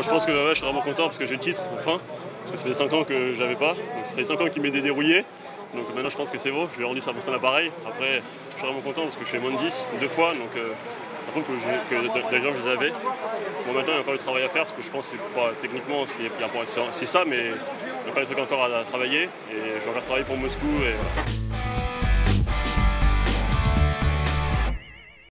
je pense que ouais, je suis vraiment content parce que j'ai le titre, enfin. Parce que ça fait 5 ans que je l'avais pas. Donc, ça fait 5 ans qu'il m'est dérouillé. Donc maintenant je pense que c'est beau, je lui ai rendu son appareil. Après je suis vraiment content parce que je fais moins de 10 deux fois. Donc ça prouve que d'ailleurs je les avais. Bon maintenant il y a encore du travail à faire parce que je pense que techniquement c'est ça, mais il y a pas des trucs encore à travailler. Et je vais encore travailler pour Moscou. Et...